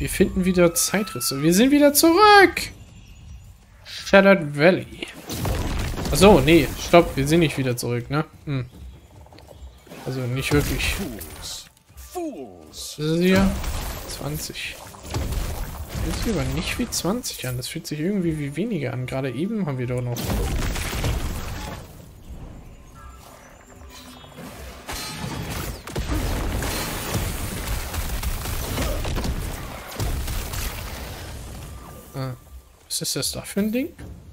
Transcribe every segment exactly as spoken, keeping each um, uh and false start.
Wir finden wieder Zeitrisse. Wir sind wieder zurück! Shattered Valley. Achso, nee, stopp. Wir sind nicht wieder zurück, ne? Hm. Also nicht wirklich. Was ist es hier? zwanzig. Das fühlt sich aber nicht wie zwanzig an. Das fühlt sich irgendwie wie weniger an. Gerade eben haben wir doch noch... Ah. Was ist das da für ein Ding?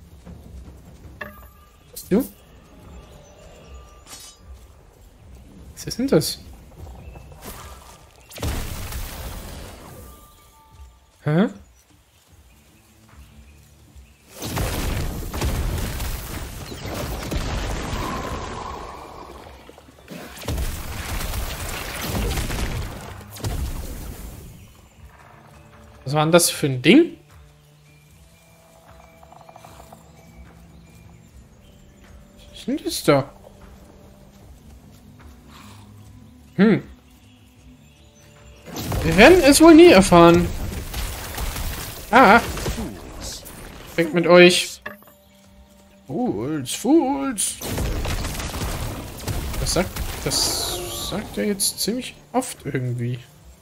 Was du? Was ist denn das? Hä? Was war denn das für ein Ding? Was ist denn das da? Hm. Wir werden es wohl nie erfahren. Ah. Weg mit euch. Fools, Fools. Das sagt, das sagt er jetzt ziemlich oft irgendwie.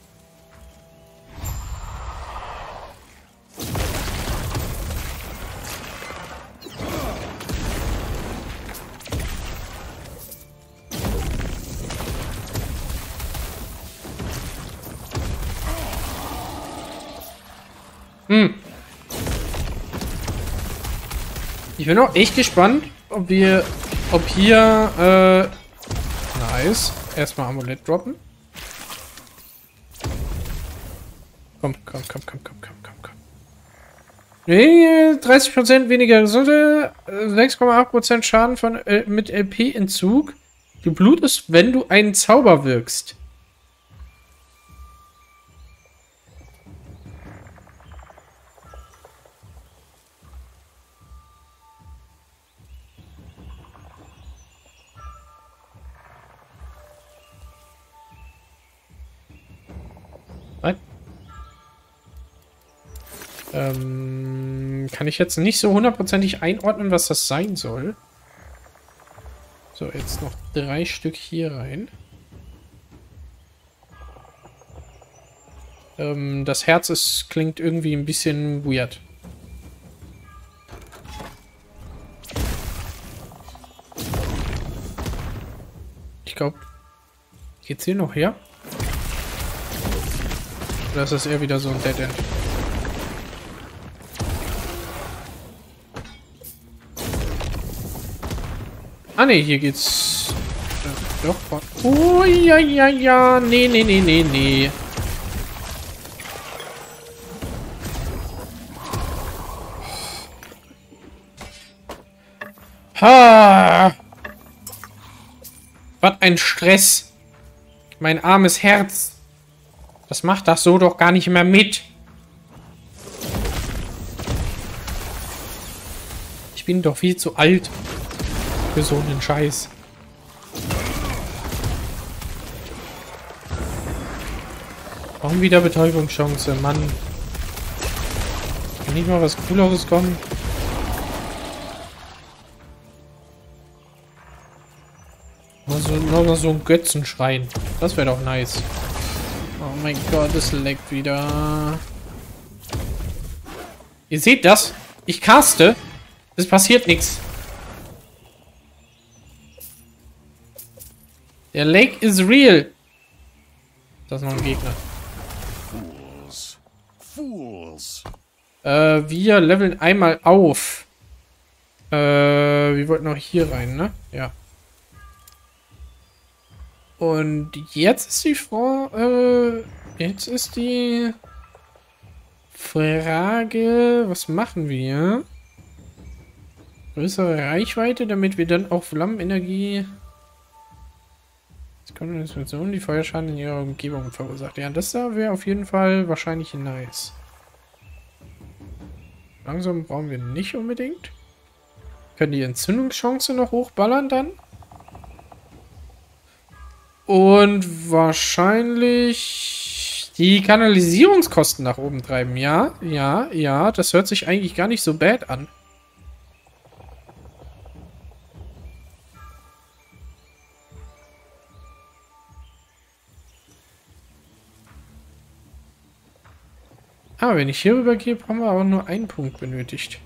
Hm. Ich bin auch echt gespannt, ob wir, ob hier, äh, nice. Erstmal Amulett droppen. Komm, komm, komm, komm, komm, komm, komm, komm. Nee, dreißig Prozent weniger Gesunde, sechs Komma acht Prozent Schaden von, äh, mit L P-Entzug. Du blutest, wenn du einen Zauber wirkst. Ähm, kann ich jetzt nicht so hundertprozentig einordnen, was das sein soll. So, jetzt noch drei Stück hier rein. Ähm, das Herz ist, klingt irgendwie ein bisschen weird. Ich glaube, geht's hier noch her? Oder ist das eher wieder so ein Dead End? Ah ne, hier geht's. Ja, doch. Oh ja, ja, ja. Nee, nee, nee, nee, nee. Ha! Was ein Stress. Mein armes Herz. Das macht das so doch gar nicht mehr mit. Ich bin doch viel zu alt. Für so einen Scheiß. Warum wieder Betäubungschance, Mann? Kann nicht mal was Cooleres kommen? Mal so, mal so ein Götzenschrein. Das wäre doch nice. Oh mein Gott, es leckt wieder. Ihr seht das? Ich caste. Es passiert nichts. Der Lake is real. Das ist noch ein Gegner. Fools. Fools. Äh, wir leveln einmal auf. Äh, wir wollten noch hier rein, ne? Ja. Und jetzt ist die Frau, äh, jetzt ist die Frage, was machen wir? Größere Reichweite, damit wir dann auch Flammenenergie... Jetzt kommt eine Situation, die Feuerschaden in ihrer Umgebung verursacht. Ja, das da wäre auf jeden Fall wahrscheinlich nice. Langsam brauchen wir nicht unbedingt. Können die Entzündungschance noch hochballern dann? Und wahrscheinlich Die Kanalisierungskosten nach oben treiben. Ja, ja, ja. Das hört sich eigentlich gar nicht so bad an. Ah, wenn ich hier rüber gehe, haben wir aber nur einen Punkt benötigt.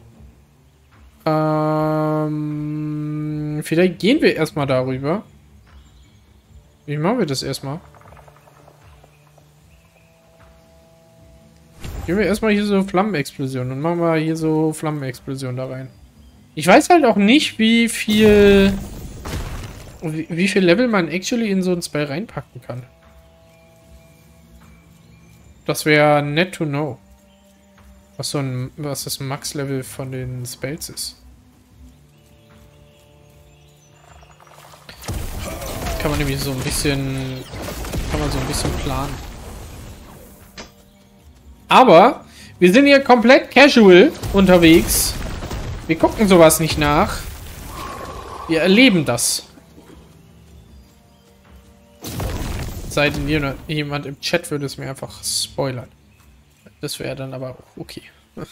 Ähm, vielleicht gehen wir erstmal darüber. Wie machen wir das erstmal? Gehen wir erstmal hier so Flammenexplosion und machen wir hier so Flammenexplosion da rein. Ich weiß halt auch nicht, wie viel wie, wie viel Level man actually in so ein Spell reinpacken kann. Das wäre nett to know. Was so ein, was das Max-Level von den Spells ist. Kann man nämlich so ein bisschen, kann man so ein bisschen planen. Aber wir sind hier komplett casual unterwegs. Wir gucken sowas nicht nach. Wir erleben das. Sei denn jemand im Chat würde es mir einfach spoilern. Das wäre dann aber auch okay. äh,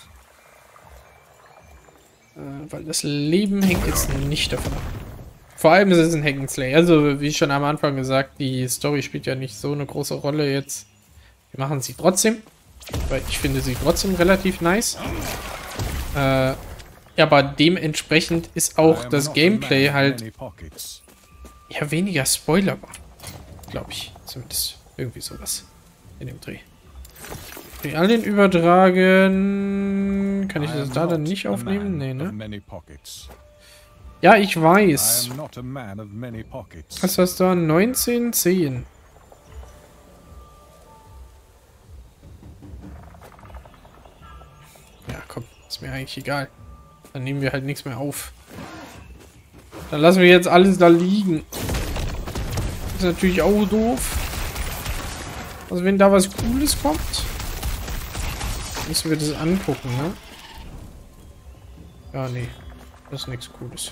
weil das Leben hängt jetzt nicht davon ab. Vor allem ist es ein Hack'n'Slay. Also, wie schon am Anfang gesagt, die Story spielt ja nicht so eine große Rolle jetzt. Wir machen sie trotzdem. Weil ich finde sie trotzdem relativ nice. Äh, aber dementsprechend ist auch das Gameplay halt ja weniger spoilerbar. Glaube ich. Zumindest irgendwie sowas in dem Dreh. Realien übertragen. Kann ich das da dann nicht aufnehmen? Nee, ne? Ja, ich weiß. Was hast du da? neunzehn, zehn. Ja, komm. Ist mir eigentlich egal. Dann nehmen wir halt nichts mehr auf. Dann lassen wir jetzt alles da liegen. Ist natürlich auch doof. Also wenn da was Cooles kommt, müssen wir das angucken, ne? Ja, nee. Das ist nichts Cooles.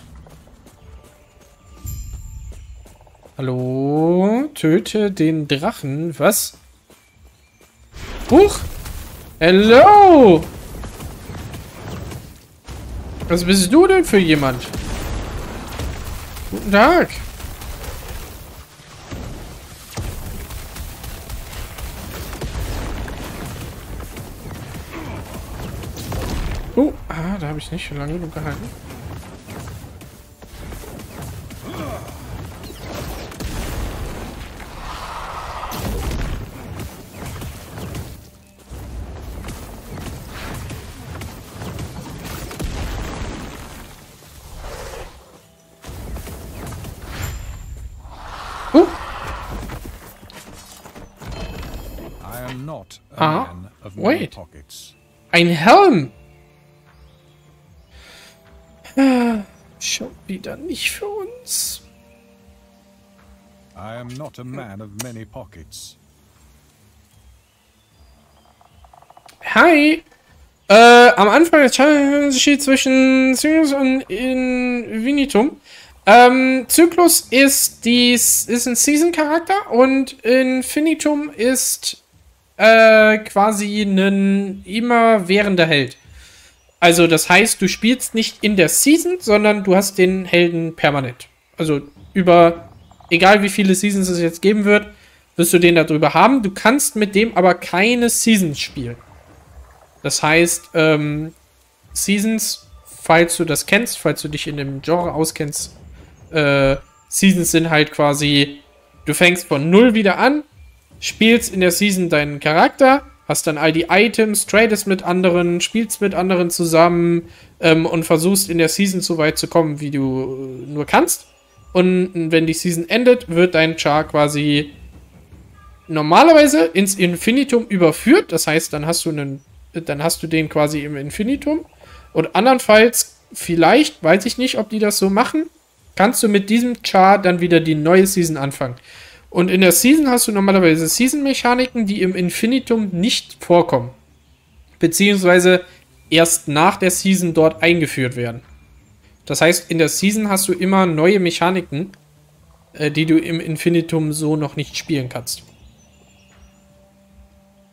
Hallo? Töte den Drachen. Was? Huch! Hello! Was bist du denn für jemand? Guten Tag. Oh, ah, da habe ich nicht lange genug gehalten. Oh. Ah, wait. Ein Helm. Schon wieder nicht für uns. I am not a man of many pockets. Hi. Äh, am Anfang des Unterschied zwischen Zyklus und Infinitum. Ähm, Zyklus ist dies ist ein Season-Charakter und Infinitum ist äh, quasi ein immerwährender Held. Also das heißt, du spielst nicht in der Season, sondern du hast den Helden permanent. Also über, egal wie viele Seasons es jetzt geben wird, wirst du den darüber haben. Du kannst mit dem aber keine Seasons spielen. Das heißt, ähm, Seasons, falls du das kennst, falls du dich in dem Genre auskennst, äh, Seasons sind halt quasi, du fängst von null wieder an, spielst in der Season deinen Charakter, hast dann all die Items, tradest mit anderen, spielst mit anderen zusammen ähm, und versuchst in der Season so weit zu kommen, wie du äh, nur kannst. Und wenn die Season endet, wird dein Char quasi normalerweise ins Infinitum überführt. Das heißt, dann hast du einen, dann hast du den quasi im Infinitum. Und andernfalls, vielleicht, weiß ich nicht, ob die das so machen, kannst du mit diesem Char dann wieder die neue Season anfangen. Und in der Season hast du normalerweise Season-Mechaniken, die im Infinitum nicht vorkommen. Beziehungsweise erst nach der Season dort eingeführt werden. Das heißt, in der Season hast du immer neue Mechaniken, äh, die du im Infinitum so noch nicht spielen kannst.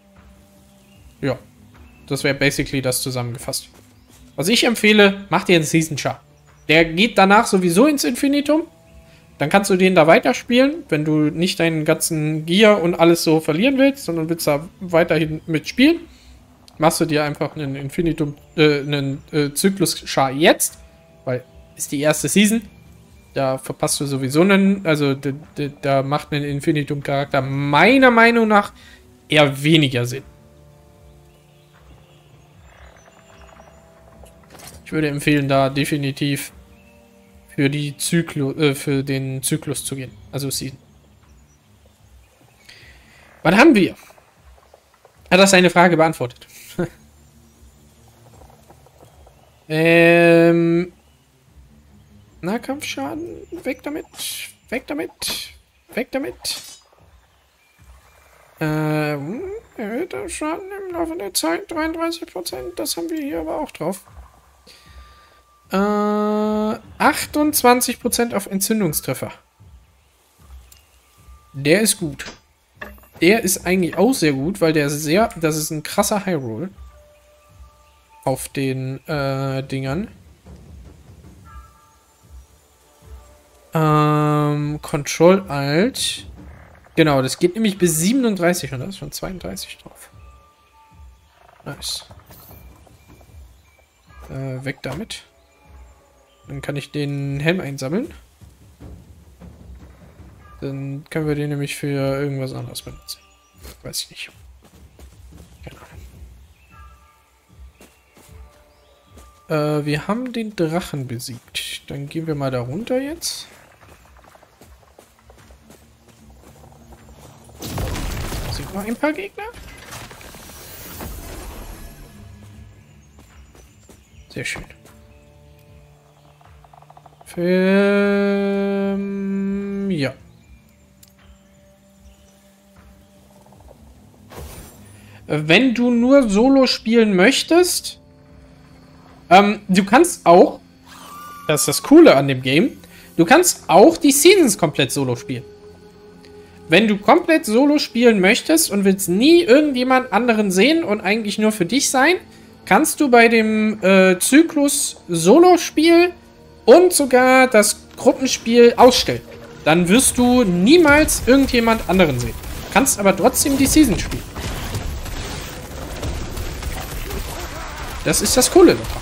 ja, das wäre basically das zusammengefasst. Was ich empfehle, mach dir einen Season Char. Der geht danach sowieso ins Infinitum. Dann kannst du den da weiterspielen, wenn du nicht deinen ganzen Gear und alles so verlieren willst, sondern willst da weiterhin mitspielen. Machst du dir einfach einen Infinitum, äh, einen äh, Zyklus-Char jetzt, weil ist die erste Season. Da verpasst du sowieso einen, also da macht ein Infinitum-Charakter meiner Meinung nach eher weniger Sinn. Ich würde empfehlen, da definitiv für die Zyklus, äh, für den Zyklus zu gehen. Also Season. Was haben wir? Hat das eine Frage beantwortet? ähm. Nahkampfschaden. Weg damit. Weg damit. Weg damit. Ähm. Erhöhter Schaden im Laufe der Zeit. dreiunddreißig Prozent. Das haben wir hier aber auch drauf. Äh. achtundzwanzig Prozent auf Entzündungstreffer. Der ist gut. Der ist eigentlich auch sehr gut, weil der sehr. Das ist ein krasser High Roll. Auf den äh, Dingern. Ähm, Control Alt. Genau, das geht nämlich bis siebenunddreißig und da ist schon zweiunddreißig drauf. Nice. Äh, weg damit. Dann kann ich den Helm einsammeln. Dann können wir den nämlich für irgendwas anderes benutzen. Weiß ich nicht. Keine Ahnung. Äh, wir haben den Drachen besiegt. Dann gehen wir mal da runter jetzt. Sind noch ein paar Gegner? Sehr schön. Ähm, ja. Wenn du nur Solo spielen möchtest, ähm, du kannst auch, das ist das Coole an dem Game, du kannst auch die Seasons komplett Solo spielen. Wenn du komplett Solo spielen möchtest und willst nie irgendjemand anderen sehen und eigentlich nur für dich sein, kannst du bei dem äh, Zyklus Solo-Spiel und sogar das Gruppenspiel ausstellen. Dann wirst du niemals irgendjemand anderen sehen. Kannst aber trotzdem die Season spielen. Das ist das Coole daran.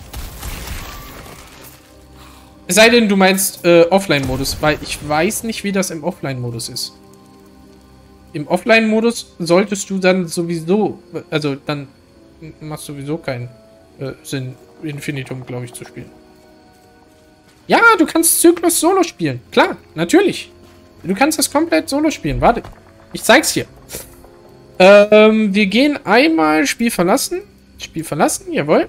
Es sei denn, du meinst äh, Offline-Modus, weil ich weiß nicht, wie das im Offline-Modus ist. Im Offline-Modus solltest du dann sowieso, also dann macht sowieso keinen äh, Sinn, Infinitum, glaube ich, zu spielen. Ja, du kannst Zyklus Solo spielen. Klar, natürlich. Du kannst das komplett Solo spielen. Warte, ich zeig's dir. Ähm, wir gehen einmal Spiel verlassen. Spiel verlassen, jawohl.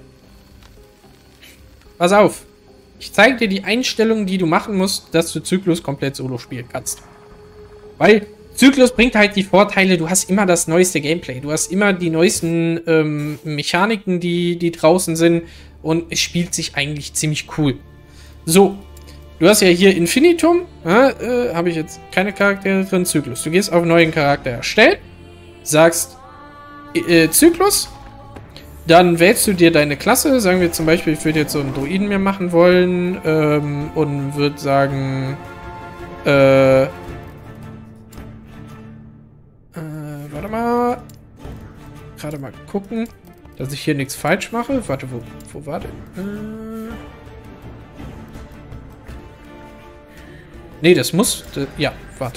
Pass auf. Ich zeige dir die Einstellungen, die du machen musst, dass du Zyklus komplett Solo spielen kannst. Weil Zyklus bringt halt die Vorteile, du hast immer das neueste Gameplay. Du hast immer die neuesten ähm, Mechaniken, die, die draußen sind. Und es spielt sich eigentlich ziemlich cool. So, du hast ja hier Infinitum. Ja, äh, habe ich jetzt keine Charaktere drin. Zyklus. Du gehst auf neuen Charakter erstellen. Sagst äh, Zyklus. Dann wählst du dir deine Klasse. Sagen wir zum Beispiel, ich würde jetzt so einen Druiden mir machen wollen. Ähm, und würde sagen... Äh... Äh, warte mal. Gerade mal gucken, dass ich hier nichts falsch mache. Warte, wo, wo war denn? Äh... Nee, das muss... Äh, ja, warte.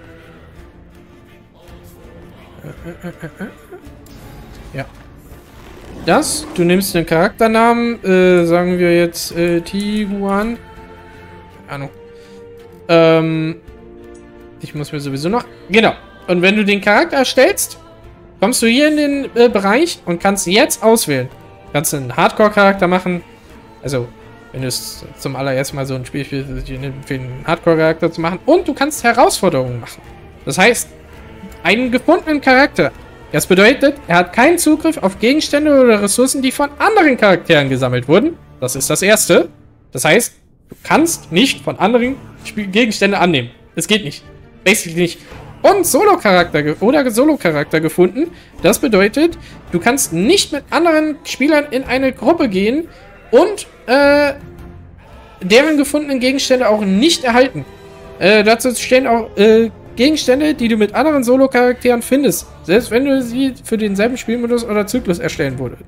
Äh, äh, äh, äh. Ja. Das, du nimmst den Charakternamen, äh, sagen wir jetzt äh, Tiguan. Keine Ahnung. Ähm, ich muss mir sowieso noch... Genau. Und wenn du den Charakter erstellst, kommst du hier in den äh, Bereich und kannst jetzt auswählen. Kannst einen Hardcore-Charakter machen. Also, wenn du es zum allerersten Mal so ein Spiel spielst, für einen Hardcore-Charakter zu machen. Und du kannst Herausforderungen machen. Das heißt, einen gefundenen Charakter. Das bedeutet, er hat keinen Zugriff auf Gegenstände oder Ressourcen, die von anderen Charakteren gesammelt wurden. Das ist das Erste. Das heißt, du kannst nicht von anderen Spiel Gegenstände annehmen. Es geht nicht. Basically nicht. und Solo-Charakter ge oder Solo-Charakter gefunden. Das bedeutet, du kannst nicht mit anderen Spielern in eine Gruppe gehen und äh, deren gefundenen Gegenstände auch nicht erhalten. Äh, dazu stehen auch äh, Gegenstände, die du mit anderen Solo-Charakteren findest, selbst wenn du sie für denselben Spielmodus oder Zyklus erstellen würdest.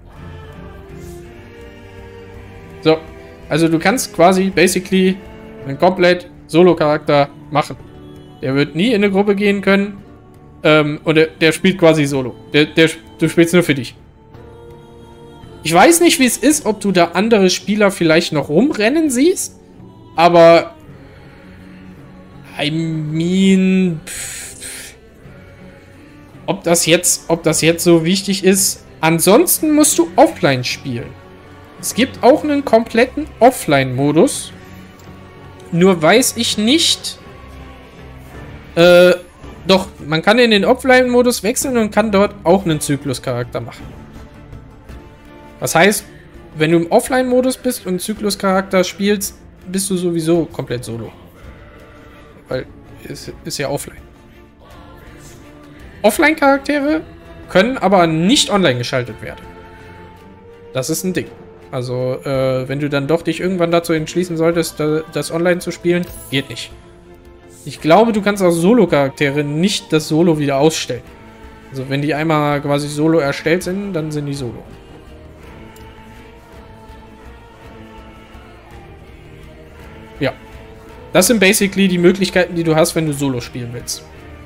So, also du kannst quasi basically einen komplett Solo-Charakter machen. Der wird nie in eine Gruppe gehen können ähm, und der, der spielt quasi Solo. Der, der, du spielst nur für dich. Ich weiß nicht, wie es ist, ob du da andere Spieler vielleicht noch rumrennen siehst, aber I mean, pff, ob das jetzt, ob das jetzt so wichtig ist. Ansonsten musst du offline spielen. Es gibt auch einen kompletten Offline-Modus. Nur weiß ich nicht. Äh, doch, man kann in den Offline-Modus wechseln und kann dort auch einen Zyklus-Charakter machen. Das heißt, wenn du im Offline-Modus bist und einen Zyklus-Charakter spielst, bist du sowieso komplett solo. Weil es ist ja offline. Offline-Charaktere können aber nicht online geschaltet werden. Das ist ein Ding. Also, äh, wenn du dann doch dich irgendwann dazu entschließen solltest, da, das online zu spielen, geht nicht. Ich glaube, du kannst auch Solo-Charaktere nicht das Solo wieder ausstellen. Also, wenn die einmal quasi Solo erstellt sind, dann sind die Solo. Ja. Das sind basically die Möglichkeiten, die du hast, wenn du Solo spielen willst.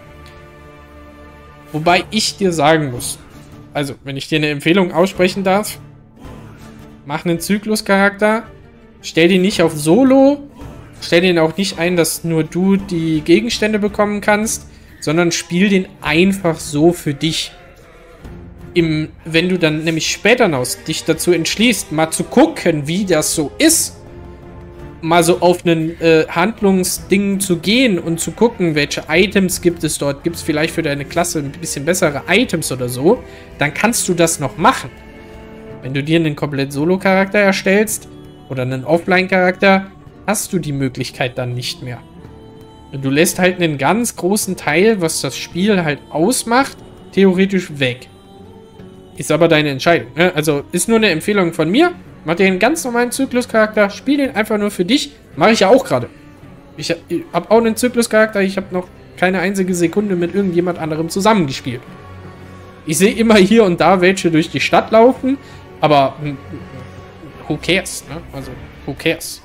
Wobei ich dir sagen muss, also, wenn ich dir eine Empfehlung aussprechen darf, mach einen Zyklus-Charakter, stell den nicht auf Solo, stell den auch nicht ein, dass nur du die Gegenstände bekommen kannst, sondern spiel den einfach so für dich. Im, wenn du dann nämlich später noch dich dazu entschließt, mal zu gucken, wie das so ist, mal so auf einen äh, Handlungsding zu gehen und zu gucken, welche Items gibt es dort, gibt es vielleicht für deine Klasse ein bisschen bessere Items oder so, dann kannst du das noch machen. Wenn du dir einen komplett Solo-Charakter erstellst oder einen Offline-Charakter, hast du die Möglichkeit dann nicht mehr. Du lässt halt einen ganz großen Teil, was das Spiel halt ausmacht, theoretisch weg. Ist aber deine Entscheidung, ne? Also ist nur eine Empfehlung von mir. Mach dir einen ganz normalen Zyklus-Charakter, spiel den einfach nur für dich. Mache ich ja auch gerade. Ich habe auch einen Zyklus-Charakter, ich habe noch keine einzige Sekunde mit irgendjemand anderem zusammengespielt. Ich sehe immer hier und da welche durch die Stadt laufen, aber who cares, ne? Also, who cares?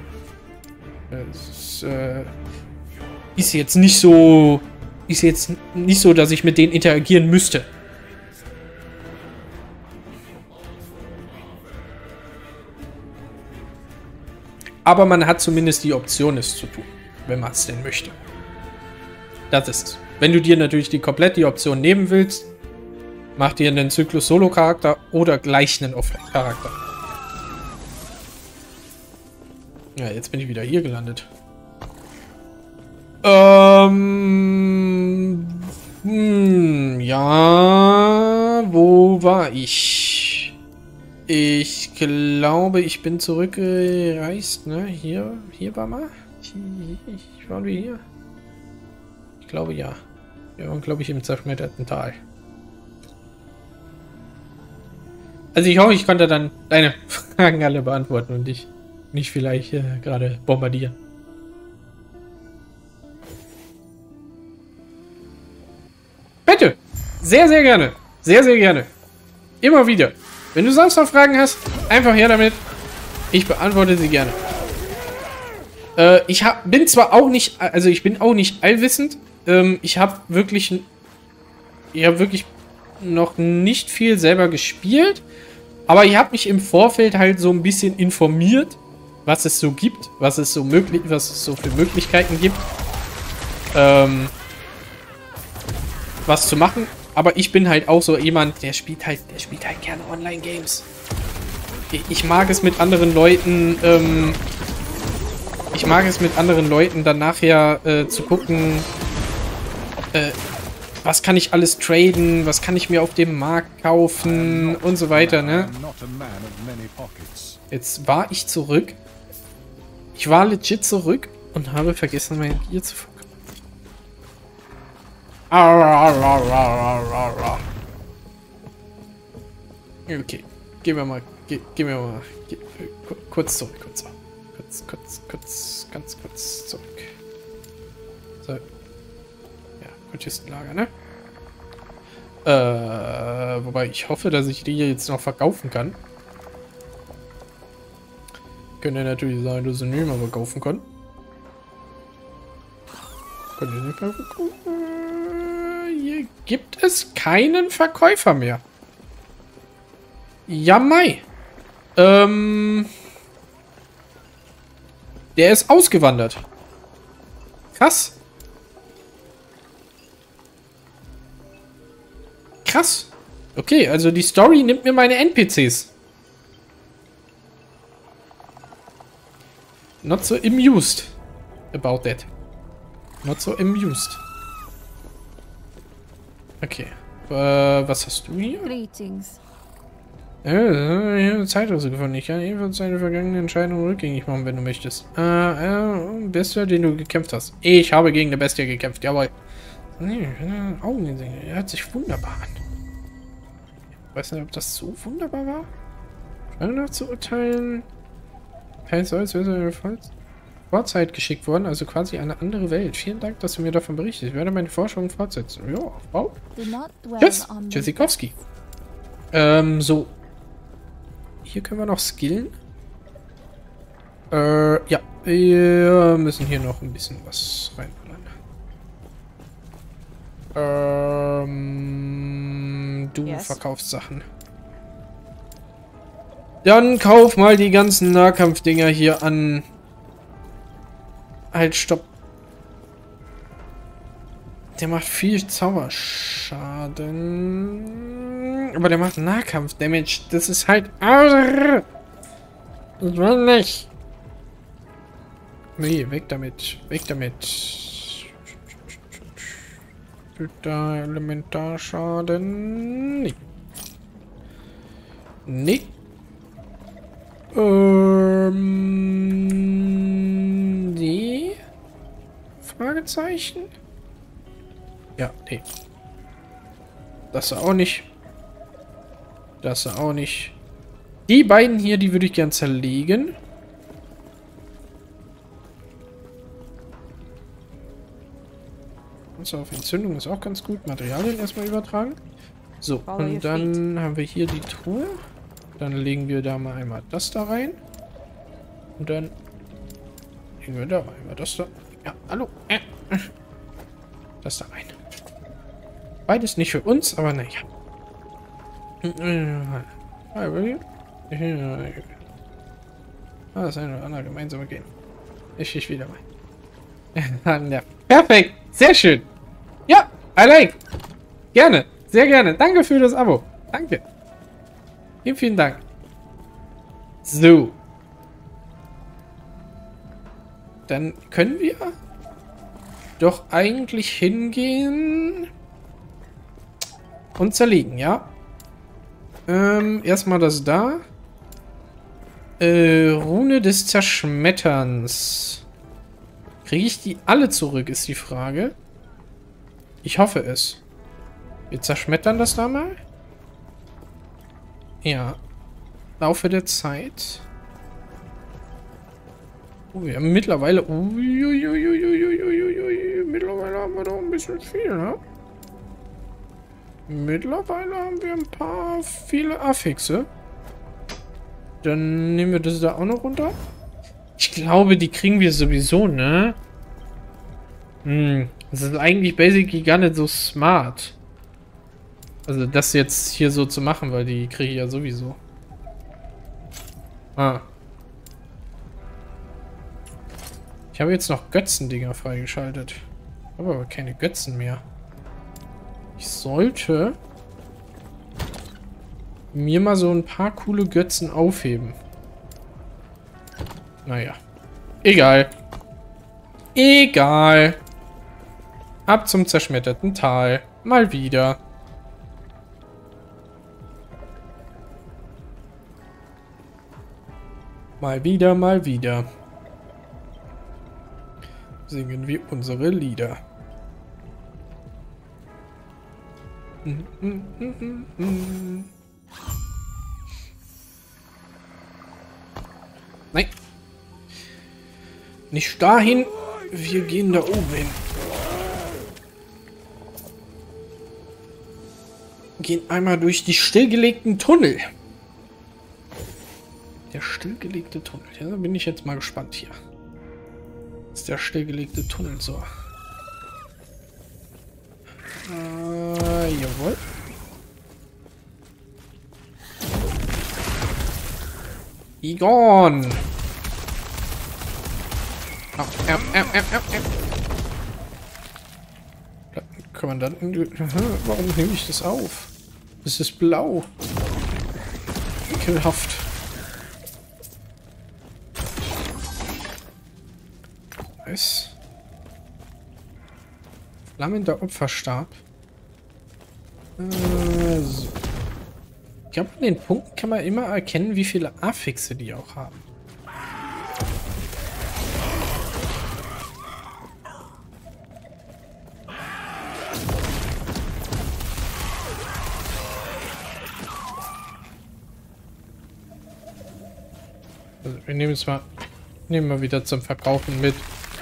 Es äh, ist jetzt nicht so, ist jetzt nicht so, dass ich mit denen interagieren müsste. Aber man hat zumindest die Option, es zu tun, wenn man es denn möchte. Das ist es. Wenn du dir natürlich die komplett die Option nehmen willst, mach dir einen Zyklus-Solo-Charakter oder gleich einen Offline-Charakter. Ja, jetzt bin ich wieder hier gelandet. Ähm... Hm, ja... Wo war ich? Ich glaube, ich bin zurückgereist, ne? Hier, hier war mal? Ich, waren wir hier? Ich glaube, ja. Wir waren, glaube ich, im zerschmetterten Tal. Also ich hoffe, ich konnte dann deine Fragen alle beantworten und dich nicht vielleicht äh, gerade bombardieren. Bitte! Sehr, sehr gerne. Sehr, sehr gerne. Immer wieder. Wenn du sonst noch Fragen hast, einfach her damit. Ich beantworte sie gerne. Äh, ich hab, bin zwar auch nicht, also ich bin auch nicht allwissend. Ähm, ich habe wirklich, ich habe wirklich noch nicht viel selber gespielt. Aber ich habe mich im Vorfeld halt so ein bisschen informiert, was es so gibt, was es so möglich, was es so für Möglichkeiten gibt, ähm, was zu machen. Aber ich bin halt auch so jemand, der spielt halt, der spielt halt gerne Online-Games. Ich mag es mit anderen Leuten, ähm, ich mag es mit anderen Leuten dann nachher äh, zu gucken, äh, was kann ich alles traden, was kann ich mir auf dem Markt kaufen und so weiter, ne? Jetzt war ich zurück. Ich war legit zurück und habe vergessen, mein Gear zu verkaufen. Okay, gehen wir mal, ge gehen wir mal ge kurz zurück, kurz, kurz, kurz, kurz, ganz kurz zurück. So. Ja, Kultistenlager, ne? Äh, wobei ich hoffe, dass ich die hier jetzt noch verkaufen kann. Könnte natürlich sein, dass ich nicht mehr verkaufen kann. Könnte ich nicht mehr verkaufen. Hier gibt es keinen Verkäufer mehr. Ja, Mai. Ähm. Der ist ausgewandert. Krass. Krass. Okay, also die Story nimmt mir meine N P Cs. Not so amused about that. Not so amused. Okay. Äh, was hast du hier? Greetings. Äh, ich habe eine Zeitrisse gefunden. Ich kann ebenfalls deine vergangene Entscheidung rückgängig machen, wenn du möchtest. Äh, äh, Bestie, den du gekämpft hast. Ich habe gegen eine Bestie gekämpft, jawohl. Nee, Augen gesehen. Er hört sich wunderbar an. Ich weiß nicht, ob das so wunderbar war. Schweine nach zu urteilen. Kein Solz, wäre Vorzeit geschickt worden, also quasi eine andere Welt. Vielen Dank, dass du mir davon berichtest. Ich werde meine Forschung fortsetzen. Ja, wow. Tschüss, Tschüssikowski. Ähm, so. Hier können wir noch skillen. Äh, ja. Wir müssen hier noch ein bisschen was reinballern. Ähm, du Yes. verkaufst Sachen. Dann kauf mal die ganzen Nahkampfdinger hier an. Halt, stopp. Der macht viel Zauberschaden. Aber der macht Nahkampf-Damage. Das ist halt... Ich will nicht. Nee, weg damit. Weg damit. Da Elementarschaden. Nee. Nee. Ähm... Nee. Fragezeichen? Ja, nee. Das auch nicht. Das auch nicht. Die beiden hier, die würde ich gern zerlegen. Also auf Entzündung ist auch ganz gut. Materialien erstmal übertragen. So, und dann haben wir hier die Truhe. Dann legen wir da mal einmal das da rein. Und dann legen wir da mal einmal das da. Ja, hallo. Äh. Das da rein. Beides nicht für uns, aber naja. Ah, das eine oder andere gemeinsame gehen. Ich schieße wieder mal. Ja, perfekt. Sehr schön. Ja, I like. Gerne. Sehr gerne. Danke für das Abo. Danke. Vielen, vielen Dank. So. Dann können wir doch eigentlich hingehen und zerlegen, ja? Ähm, erstmal das da. Äh, Rune des Zerschmetterns. Kriege ich die alle zurück, ist die Frage. Ich hoffe es. Wir zerschmettern das da mal. Ja. Laufe der Zeit. Oh, wir haben mittlerweile... Uiuiuiuiuiuiui, mittlerweile haben wir doch ein bisschen viel, ne? Mittlerweile haben wir ein paar viele Affixe. Dann nehmen wir das da auch noch runter. Ich glaube, die kriegen wir sowieso, ne? Hm, das ist eigentlich basically gar nicht so smart. Also das jetzt hier so zu machen, weil die kriege ich ja sowieso. Ah. Ich habe jetzt noch Götzendinger freigeschaltet. Ich habe aber keine Götzen mehr. Ich sollte mir mal so ein paar coole Götzen aufheben. Naja. Egal. Egal. Ab zum zerschmetterten Tal. Mal wieder. Mal wieder, mal wieder. Singen wir unsere Lieder. Nein. Nicht dahin. Wir gehen da oben hin. Gehen einmal durch die stillgelegten Tunnel. Der stillgelegte Tunnel. Ja, da bin ich jetzt mal gespannt hier. Das ist der stillgelegte Tunnel so. Äh, jawohl. Egon! Au, au, au, au, au, au. Kommandanten, warum nehme ich das auf? Es ist blau. Ekelhaft. Was? Flammender Opferstab. Äh, so. Ich glaube, an den Punkten kann man immer erkennen, wie viele Affixe die auch haben. Also, wir nehmen es mal, nehmen wir wieder zum Verkaufen mit.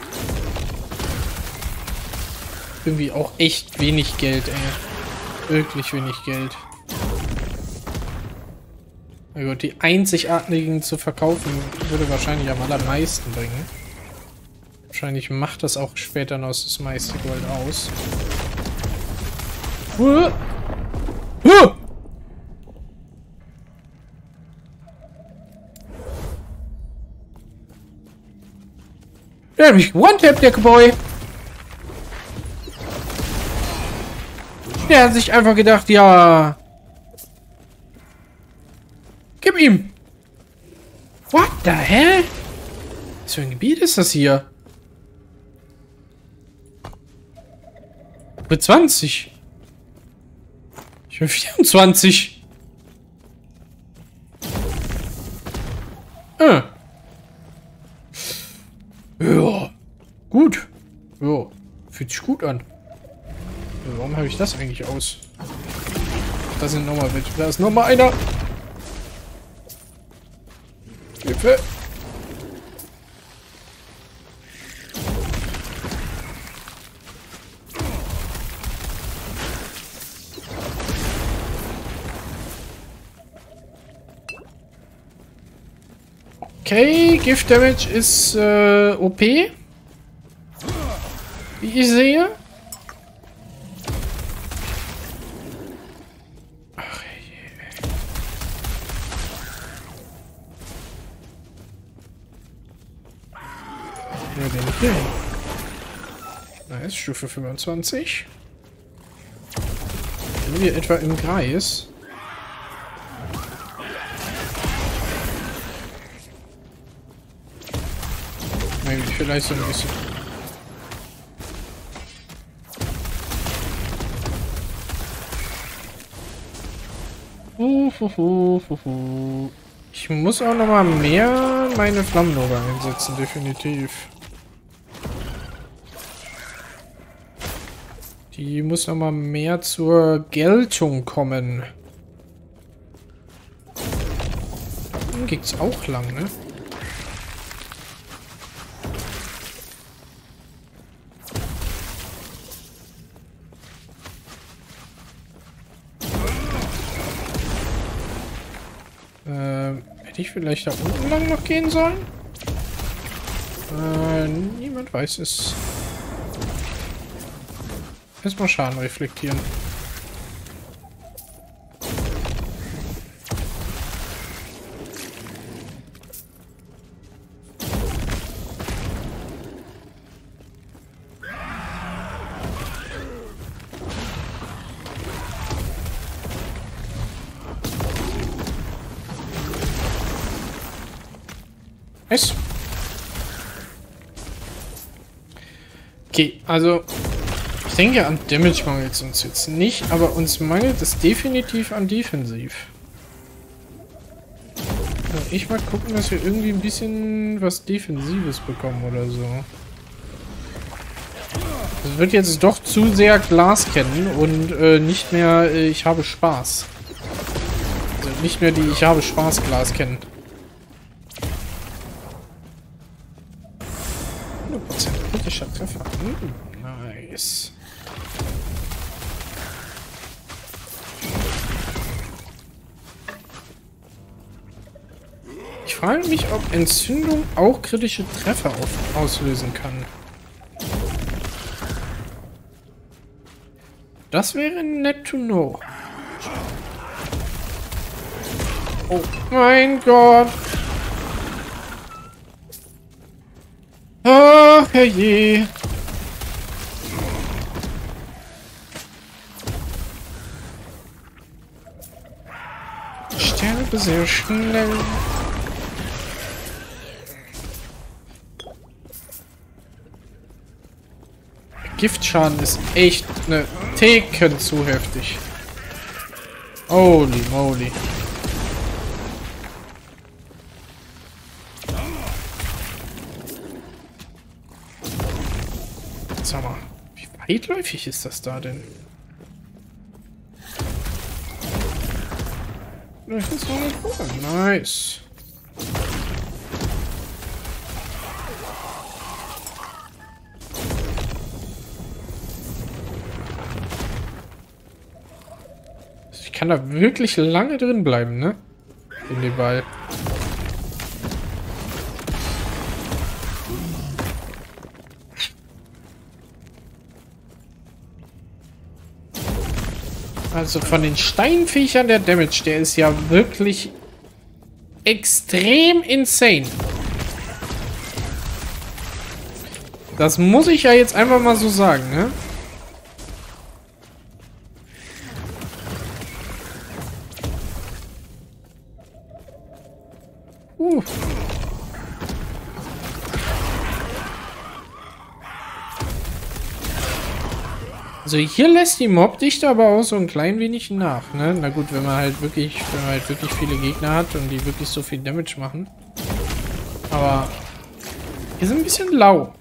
Irgendwie auch echt wenig Geld, ey. Wirklich wenig Geld. Na gut, die einzigartigen zu verkaufen würde wahrscheinlich am allermeisten bringen. Wahrscheinlich macht das auch später noch das meiste Gold aus. Uh! Uh! Der hat mich one-tapped, der Boy. Der hat sich einfach gedacht, ja. Gib ihm. What the hell? Was für ein Gebiet ist das hier? Ich bin zwanzig. Ich bin vierundzwanzig. Ah. Ja. Gut. Ja. Fühlt sich gut an. Warum habe ich das eigentlich aus? Da sind nochmal welche. Da ist nochmal einer. Hilfe. Okay, Gift Damage ist äh, O P. Wie ich sehe. Ach je. Ja, den hier. Nice, Stufe fünfundzwanzig. Sind wir etwa im Kreis? Vielleicht so ein bisschen. Ich muss auch noch mal mehr meine Flammennova einsetzen, definitiv. Die muss noch mal mehr zur Geltung kommen. Da unten geht's auch lang, ne? Hätte ich vielleicht da unten lang noch gehen sollen? Äh, niemand weiß es. Erstmal Schaden reflektieren. Okay, also ich denke, an Damage mangelt es uns jetzt nicht, aber uns mangelt es definitiv an Defensiv. Also ich mal gucken, dass wir irgendwie ein bisschen was Defensives bekommen oder so. Es wird jetzt doch zu sehr Glas kennen und äh, nicht mehr äh, ich habe Spaß. Also nicht mehr die ich habe Spaß Glas kennen. hundert Prozent kritischer Treffer. Hm, nice. Ich frage mich, ob Entzündung auch kritische Treffer auf, auslösen kann. Das wäre nett to know. Oh mein Gott. Ach, herrje. Ich sterbe sehr schnell. Giftschaden ist echt eine Theken zu heftig. Holy moly. Sag mal, wie weitläufig ist das da denn? Das ist so nicht nice. Ich kann da wirklich lange drin bleiben, ne? In dem Ball. Also von den Steinviechern der Damage, der ist ja wirklich extrem insane. Das muss ich ja jetzt einfach mal so sagen, ne? Uh. Also hier lässt die Mobdichte aber auch so ein klein wenig nach, ne? Na gut, wenn man halt wirklich, wenn man halt wirklich viele Gegner hat und die wirklich so viel Damage machen. Aber hier sind ein bisschen lau.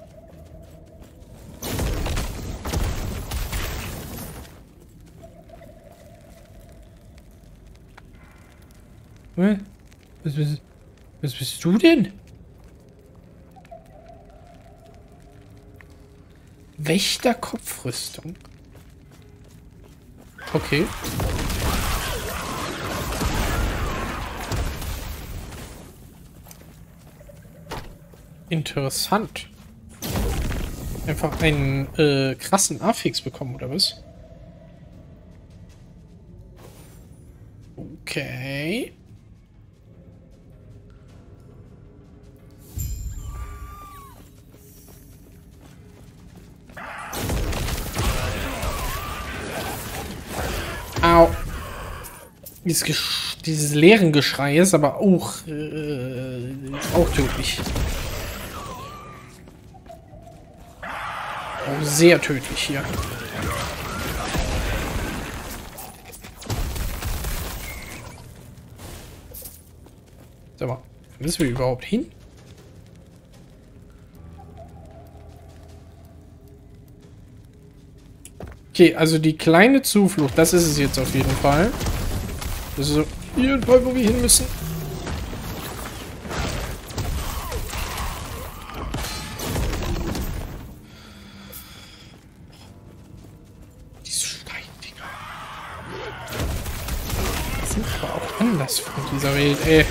Was, was, was bist du denn? Wächter-Kopfrüstung. Okay. Interessant. Einfach einen äh, krassen Affix bekommen, oder was? Okay. Au. Dieses, Gesch dieses leeren Geschrei ist aber auch, äh, ist auch tödlich. Auch sehr tödlich hier. Sag mal, wo müssen wir überhaupt hin? Okay, also die kleine Zuflucht, das ist es jetzt auf jeden Fall. Das ist auf jeden Fall, wo wir hin müssen. Diese Steindinger. Die sind aber auch anders von dieser Welt, ey.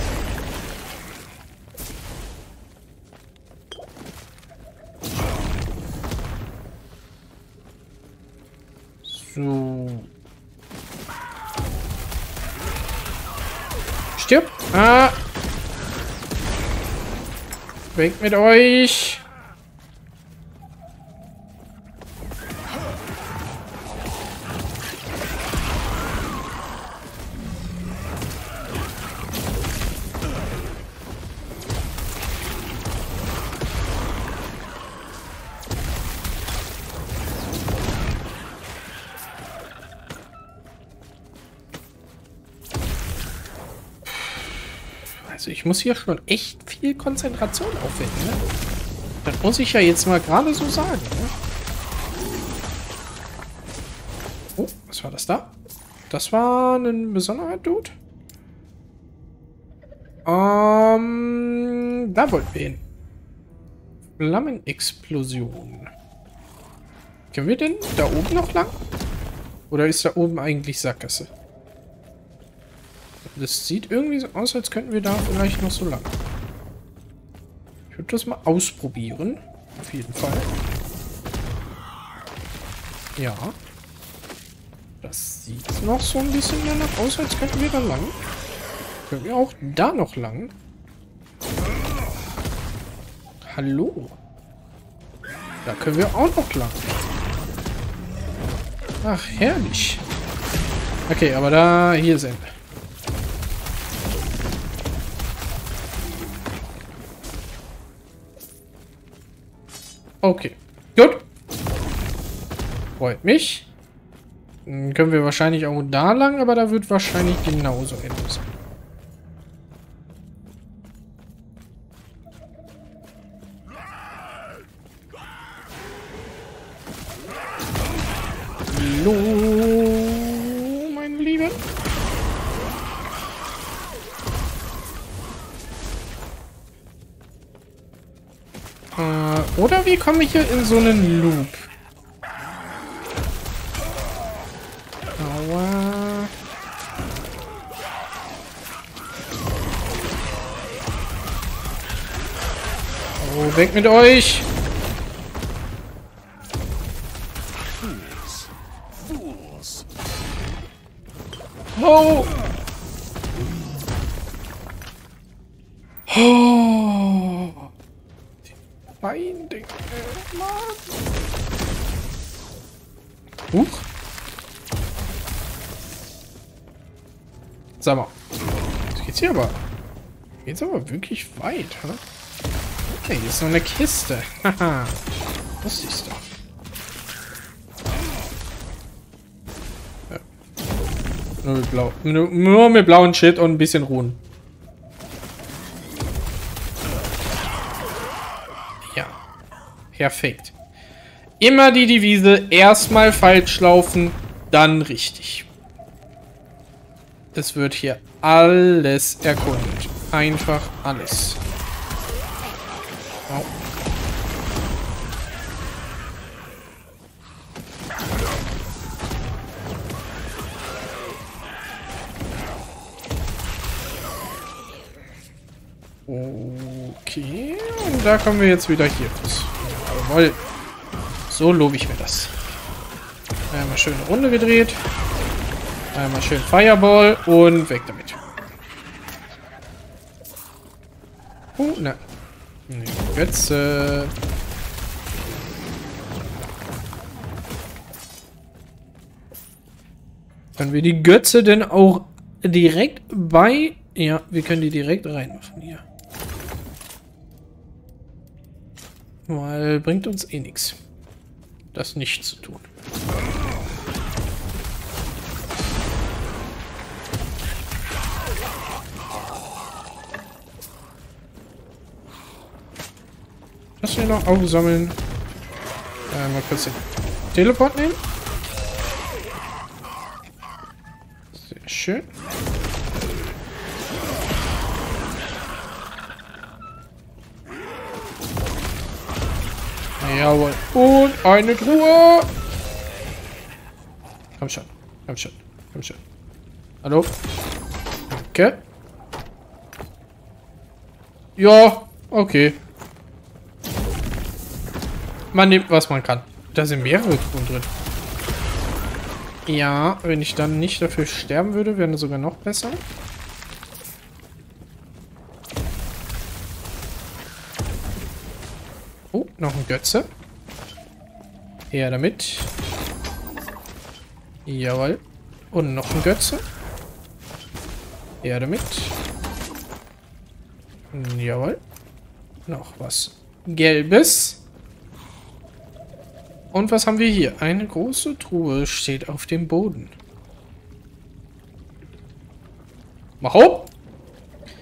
So. Stirb. Ah. Weg mit euch. Also ich muss hier schon echt viel Konzentration aufwenden, ne? Das muss ich ja jetzt mal gerade so sagen, ne? Was war das da? Das war ein besonderer Dude. Ähm, da wollten wir hin. Flammenexplosion. Können wir denn da oben noch lang? Oder ist da oben eigentlich Sackgasse? Das sieht irgendwie so aus, als könnten wir da vielleicht noch so lang. Ich würde das mal ausprobieren. Auf jeden Fall. Ja. Das sieht noch so ein bisschen danach aus, als könnten wir da lang. Können wir auch da noch lang? Hallo? Da können wir auch noch lang. Ach, herrlich. Okay, aber da... Hier sind wir. Okay. Gut. Freut mich. Dann können wir wahrscheinlich auch da lang, aber da wird wahrscheinlich genauso etwas sein. Hallo, meine Liebe. Äh, oder wie komme ich hier in so einen Loop? Aua. Oh, weg mit euch! Oh! Oh! Bein-Ding. Huch. Sag mal. Jetzt geht's hier aber. Geht's aber wirklich weit, ha? Okay, hier ist noch eine Kiste. Haha. Das siehst du. Nur mit, blau, nur, nur mit blauen Shit und ein bisschen Ruhen. Ja. Perfekt. Immer die Devise, erstmal falsch laufen, dann richtig. Es wird hier alles erkundet. Einfach alles. Au. Okay, und da kommen wir jetzt wieder hier. Jawohl. So lobe ich mir das. Einmal schön eine Runde gedreht. Einmal schön Fireball und weg damit. Oh, ne. Ne, Götze. Können wir die Götze denn auch direkt bei... Ja, wir können die direkt reinmachen hier. Weil bringt uns eh nichts, das nicht zu tun. Das hier noch aufsammeln. Äh, mal kurz den Teleport nehmen. Sehr schön. Jawohl. Und eine Truhe. Komm schon. Komm schon. Komm schon. Hallo? Danke. Ja, okay. Man nimmt, was man kann. Da sind mehrere Truhen drin. Ja, wenn ich dann nicht dafür sterben würde, wäre das sogar noch besser. Oh, noch ein Götze. Her damit. Jawohl. Und noch ein Götze. Her damit. Jawohl. Noch was Gelbes. Und was haben wir hier? Eine große Truhe steht auf dem Boden. Mach hoch!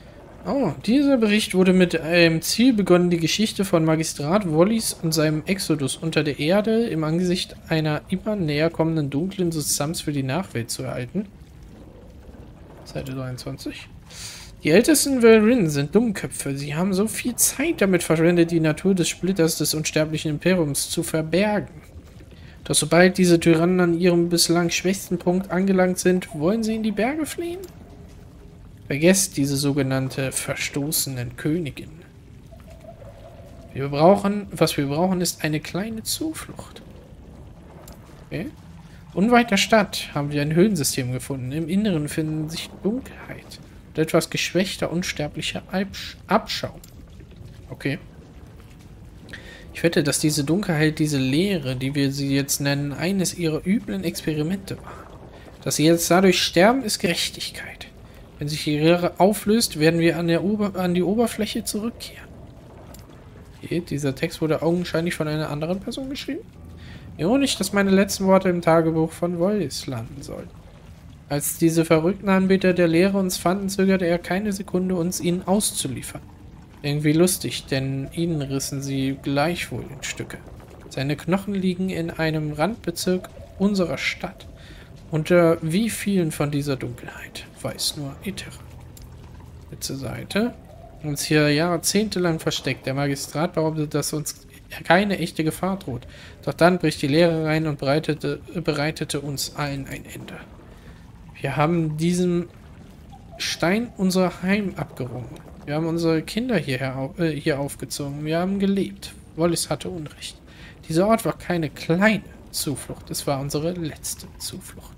Oh, dieser Bericht wurde mit einem Ziel begonnen, die Geschichte von Magistrat Wallis und seinem Exodus unter der Erde im Angesicht einer immer näher kommenden dunklen Substanz für die Nachwelt zu erhalten. Seite dreiundzwanzig. Die ältesten Valrin sind Dummköpfe. Sie haben so viel Zeit damit verschwendet, die Natur des Splitters des unsterblichen Imperiums zu verbergen. Doch sobald diese Tyrannen an ihrem bislang schwächsten Punkt angelangt sind, wollen sie in die Berge fliehen? Vergesst diese sogenannte verstoßenen Königin. Wir brauchen, was wir brauchen, ist eine kleine Zuflucht. Okay. Unweit der Stadt haben wir ein Höhlensystem gefunden. Im Inneren finden sich Dunkelheit und etwas geschwächter, unsterblicher Absch Abschaum. Okay. Ich wette, dass diese Dunkelheit, diese Leere, die wir sie jetzt nennen, eines ihrer üblen Experimente war. Dass sie jetzt dadurch sterben, ist Gerechtigkeit. Wenn sich die Leere auflöst, werden wir an, der Ober an die Oberfläche zurückkehren. Okay, dieser Text wurde augenscheinlich von einer anderen Person geschrieben. Ironisch, dass meine letzten Worte im Tagebuch von Wallis landen sollen. Als diese verrückten Anbeter der Lehre uns fanden, zögerte er keine Sekunde, uns ihnen auszuliefern. Irgendwie lustig, denn ihnen rissen sie gleichwohl in Stücke. Seine Knochen liegen in einem Randbezirk unserer Stadt. Unter wie vielen von dieser Dunkelheit weiß nur Ithera. Letzte Seite. Uns hier jahrzehntelang versteckt. Der Magistrat behauptet, dass uns keine echte Gefahr droht. Doch dann bricht die Leere rein und bereitete, bereitete uns allen ein Ende. Wir haben diesen Stein unser Heim abgerungen. Wir haben unsere Kinder hierher, äh, hier aufgezogen. Wir haben gelebt. Wallis hatte Unrecht. Dieser Ort war keine kleine Zuflucht. Es war unsere letzte Zuflucht.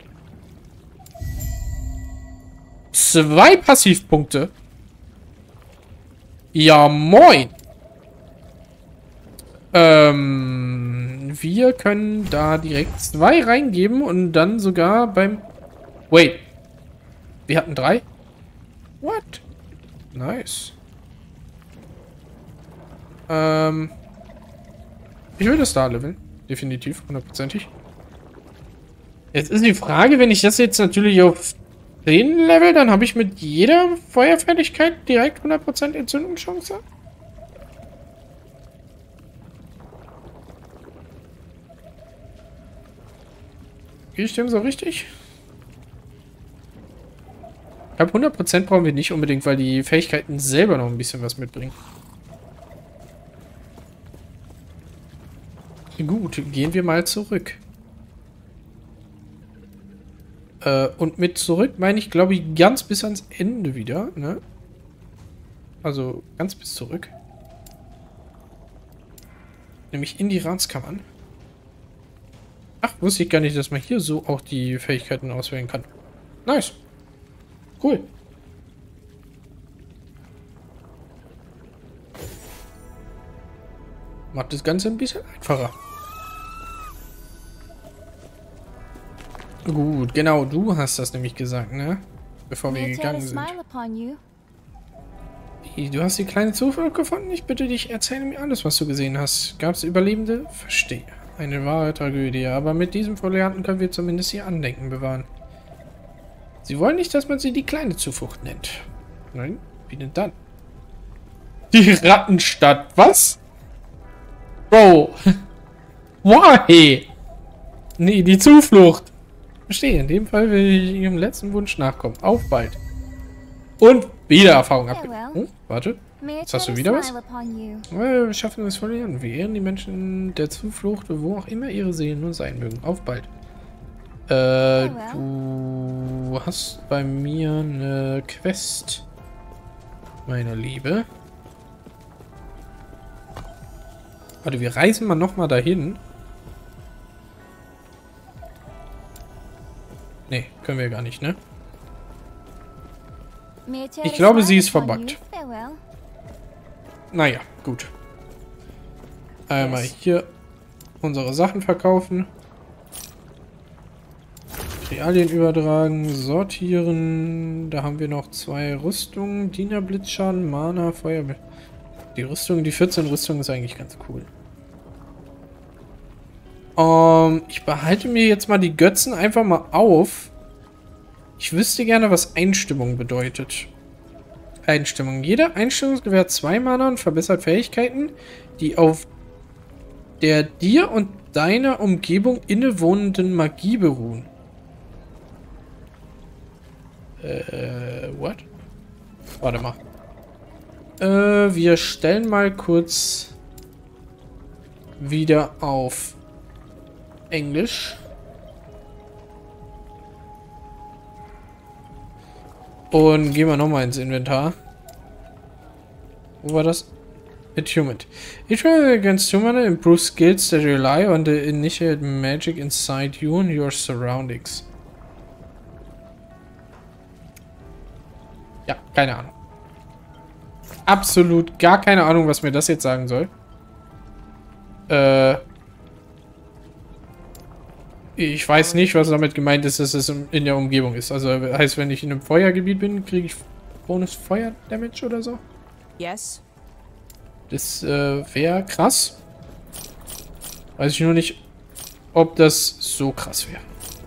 Zwei Passivpunkte. Ja, moin. Ähm, wir können da direkt zwei reingeben und dann sogar beim... Wait. Wir hatten drei? What? Nice. Ähm, ich will das Star leveln. Definitiv, hundertprozentig. Jetzt ist die Frage, wenn ich das jetzt natürlich auf zehn Level, dann habe ich mit jeder Feuerfertigkeit direkt hundert Prozent Entzündungschance. Gehe ich dem so richtig? Ich glaube, hundert Prozent brauchen wir nicht unbedingt, weil die Fähigkeiten selber noch ein bisschen was mitbringen. Gut, gehen wir mal zurück. Äh, und mit zurück meine ich, glaube ich, ganz bis ans Ende wieder, ne? Also, ganz bis zurück. Nämlich in die Ratskammern. Ach, wusste ich gar nicht, dass man hier so auch die Fähigkeiten auswählen kann. Nice. Cool. Macht das Ganze ein bisschen einfacher. Gut, genau, du hast das nämlich gesagt, ne? Bevor wir gegangen sind. Du hast die kleine Zuflucht gefunden? Ich bitte dich, erzähle mir alles, was du gesehen hast. Gab es Überlebende? Verstehe. Eine wahre Tragödie, aber mit diesem Folianten können wir zumindest ihr Andenken bewahren. Sie wollen nicht, dass man sie die kleine Zuflucht nennt. Nein, wie denn dann? Die Rattenstadt, was? Bro. Why? Nee, die Zuflucht. Verstehe, in dem Fall will ich ihrem letzten Wunsch nachkommen. Auf bald. Und wieder Erfahrung abgeben. Oh, warte. Jetzt hast du wieder was? Wir schaffen es verlieren. Wir ehren die Menschen der Zuflucht, wo auch immer ihre Seelen nun sein mögen. Auf bald. Äh, du hast bei mir eine Quest, meine Liebe. Warte, wir reisen mal nochmal dahin. Nee, können wir gar nicht, ne? Ich glaube, sie ist verbuggt. Naja, gut. Einmal hier unsere Sachen verkaufen. Materialien übertragen, sortieren. Da haben wir noch zwei Rüstungen. Dienerblitzschaden, Mana, Feuer. Die Rüstung, die vierzehn Rüstung ist eigentlich ganz cool. Um, ich behalte mir jetzt mal die Götzen einfach mal auf. Ich wüsste gerne, was Einstimmung bedeutet. Einstellungen. Jede Einstellung gewährt zwei Mana und verbessert Fähigkeiten, die auf der dir und deiner Umgebung innewohnenden Magie beruhen. Äh, what? Warte mal. Äh, wir stellen mal kurz wieder auf Englisch. Und gehen wir nochmal ins Inventar. Wo war das? Attunement. Each one against two mana improves skills that rely on the initial magic inside you and your surroundings. Ja, keine Ahnung. Absolut gar keine Ahnung, was mir das jetzt sagen soll. Äh... Ich weiß nicht, was damit gemeint ist, dass es in der Umgebung ist. Also heißt, wenn ich in einem Feuergebiet bin, kriege ich Bonus Feuer-Damage oder so? Yes. Das äh, wäre krass. Weiß ich nur nicht, ob das so krass wäre.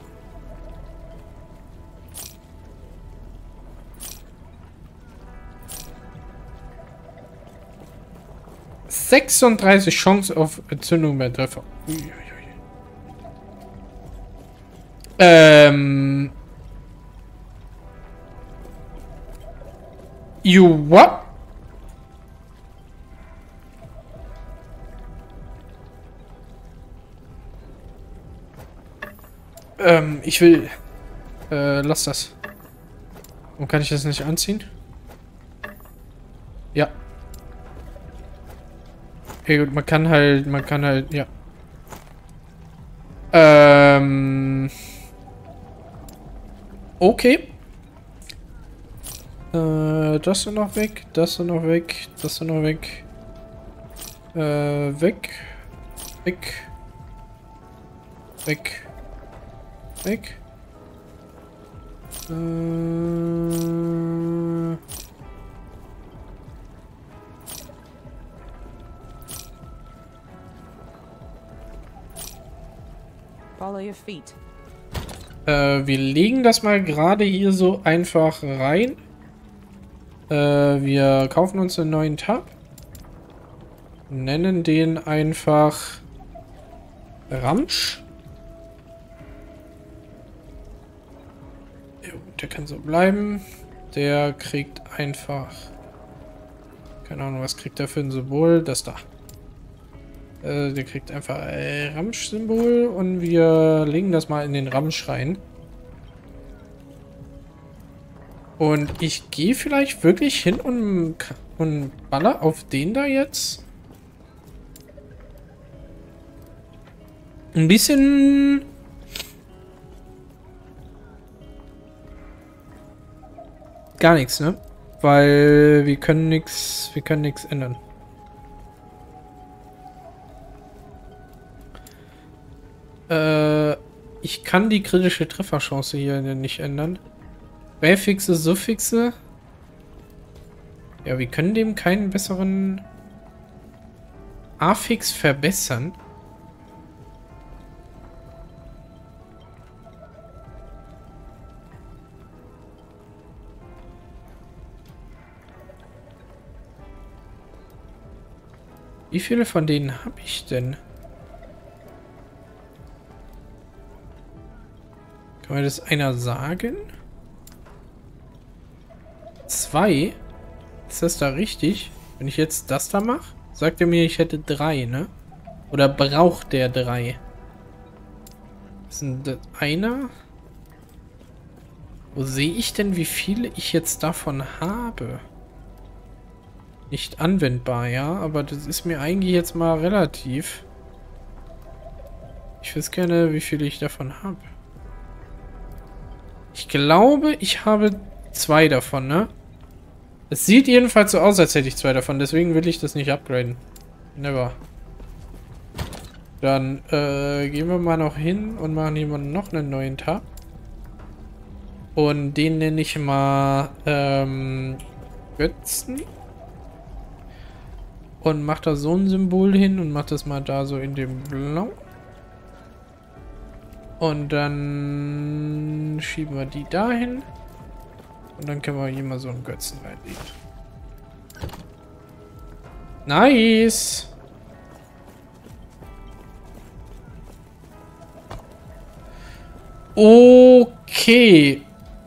sechsunddreißig Chance auf Entzündung bei Treffer. Uiuiui. Ähm. You what? Ähm, ich will. Äh, lass das. Warum kann ich das nicht anziehen? Ja. Okay, gut, man kann halt, man kann halt, ja. Ähm. Okay. Äh, das ist noch weg, das ist noch weg, das ist noch weg. Äh, weg. Weg. Weg. Weg. Äh. Follow your feet. Äh, wir legen das mal gerade hier so einfach rein. Äh, wir kaufen uns einen neuen Tab. Nennen den einfach Ramsch. Jo, der kann so bleiben. Der kriegt einfach... Keine Ahnung, was kriegt er für ein Symbol? Das da. Äh, der kriegt einfach ein Ramsch-Symbol und wir legen das mal in den Ramsch rein. Und ich gehe vielleicht wirklich hin und, und baller auf den da jetzt. Ein bisschen... Gar nichts, ne? Weil wir können nichts, wir können nichts ändern. Äh, ich kann die kritische Trefferchance hier nicht ändern. Präfixe, Suffixe. Ja, wir können dem keinen besseren Affix verbessern. Wie viele von denen habe ich denn? Kann mir das einer sagen? Zwei? Ist das da richtig? Wenn ich jetzt das da mache, sagt er mir, ich hätte drei, ne? Oder braucht der drei? Ist denn das einer? Wo sehe ich denn, wie viele ich jetzt davon habe? Nicht anwendbar, ja, aber das ist mir eigentlich jetzt mal relativ. Ich weiß gerne, wie viele ich davon habe. Ich glaube, ich habe zwei davon, ne? Es sieht jedenfalls so aus, als hätte ich zwei davon, deswegen will ich das nicht upgraden. Never. Dann äh, gehen wir mal noch hin und machen hier mal noch einen neuen Tab. Und den nenne ich mal ähm, Götzen. Und macht da so ein Symbol hin und macht das mal da so in dem Blau. Und dann schieben wir die dahin. Und dann können wir hier mal so einen Götzen reinlegen. Nice. Okay.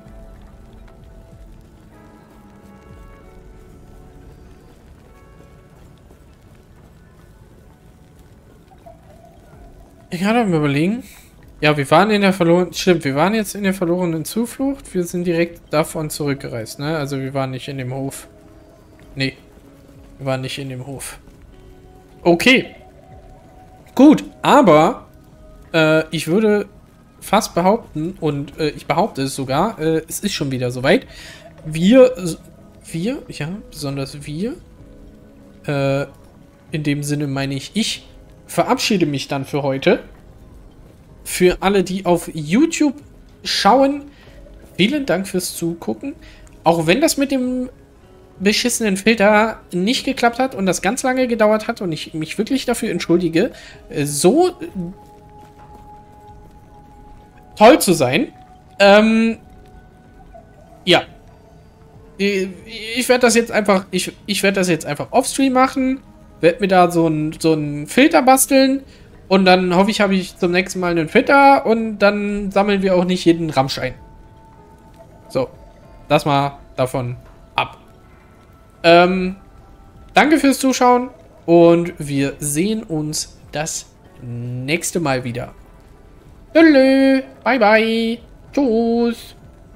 Ich kann mir überlegen. Ja, wir waren in der verlorenen... Stimmt, wir waren jetzt in der verlorenen Zuflucht. Wir sind direkt davon zurückgereist, ne? Also wir waren nicht in dem Hof. Nee. Wir waren nicht in dem Hof. Okay. Gut, aber äh, ich würde fast behaupten, und äh, ich behaupte es sogar, äh, es ist schon wieder soweit. Wir, wir, ja, besonders wir, äh, in dem Sinne meine ich, ich verabschiede mich dann für heute. Für alle, die auf YouTube schauen, vielen Dank fürs Zugucken. Auch wenn das mit dem beschissenen Filter nicht geklappt hat und das ganz lange gedauert hat und ich mich wirklich dafür entschuldige, so toll zu sein. Ähm, ja. Ich werde das jetzt einfach, ich, ich werde das jetzt einfach offstream machen, werde mir da so ein, so ein Filter basteln und dann hoffe ich, habe ich zum nächsten Mal einen Filter und dann sammeln wir auch nicht jeden Ramsch ein. So, das mal davon ab. Ähm, danke fürs Zuschauen und wir sehen uns das nächste Mal wieder. Tschüss, bye bye, tschüss.